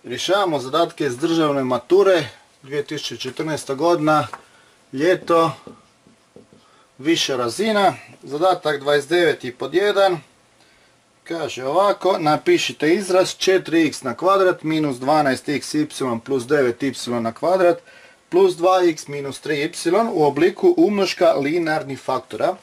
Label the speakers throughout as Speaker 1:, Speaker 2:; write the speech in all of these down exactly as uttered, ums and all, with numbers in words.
Speaker 1: Rješavamo zadatke iz državne mature, dvije tisuće četrnaesta godina, ljeto, viša razina, zadatak dvadeset devet pod jedan, kaže ovako, napišite izraz četiri x na kvadrat minus dvanaest x y plus devet y na kvadrat plus dva x minus tri y u obliku umnoška linearnih faktora.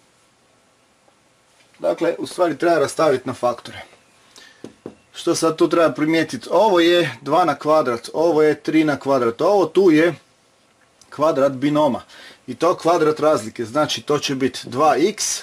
Speaker 1: Dakle, u stvari treba rastaviti na faktore. Što sad tu treba primijetiti? Ovo je dva na kvadrat, ovo je tri na kvadrat, ovo tu je kvadrat binoma. I to kvadrat razlike, znači to će biti dva x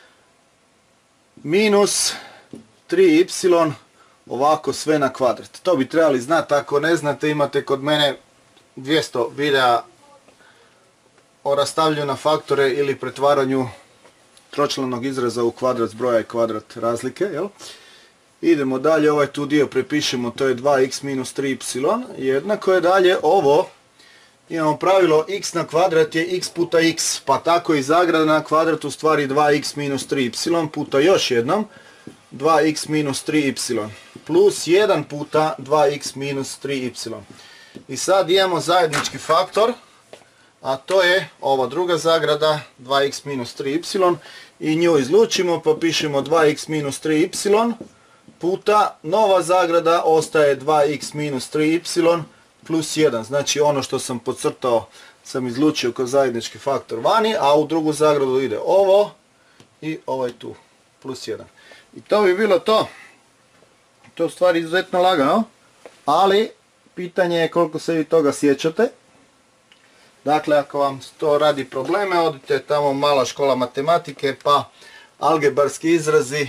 Speaker 1: minus tri y, ovako sve na kvadrat. To bi trebali znati, ako ne znate imate kod mene dvjesto videa o rastavljanju na faktore ili pretvaranju tročlanog izraza u kvadrat zbroja i kvadrat razlike. Jel? Idemo dalje, ovaj tu dio prepišemo, to je dva x minus tri y, jednako je dalje ovo, imamo pravilo x na kvadrat je x puta x, pa tako i zagrada na kvadrat u stvari dva x minus tri y puta još jednom dva x minus tri y plus jedan puta dva x minus tri y. I sad imamo zajednički faktor, a to je ova druga zagrada dva x minus tri y i nju izlučimo pa pišemo dva x minus tri y puta nova zagrada ostaje dva x minus tri y plus jedan. Znači ono što sam podcrtao sam izlučio kao zajednički faktor vani, a u drugu zagradu ide ovo i ovaj tu plus jedan. I to bi bilo to. To je u stvari izuzetno lagano, ali pitanje je koliko se vi toga sjećate. Dakle, ako vam to radi probleme, odite tamo mala škola matematike, pa algebarski izrazi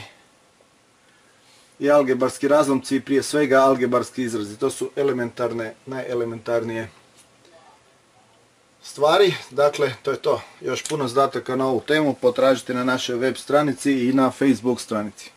Speaker 1: i algebarski razlomci, prije svega algebarski izrazi. To su elementarne, najelementarnije stvari. Dakle, to je to. Još puno zadataka na ovu temu potražite na našoj web stranici i na Facebook stranici.